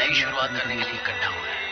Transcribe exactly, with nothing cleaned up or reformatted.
नई शुरुआत करने के लिए इकट्ठा हुए हैं।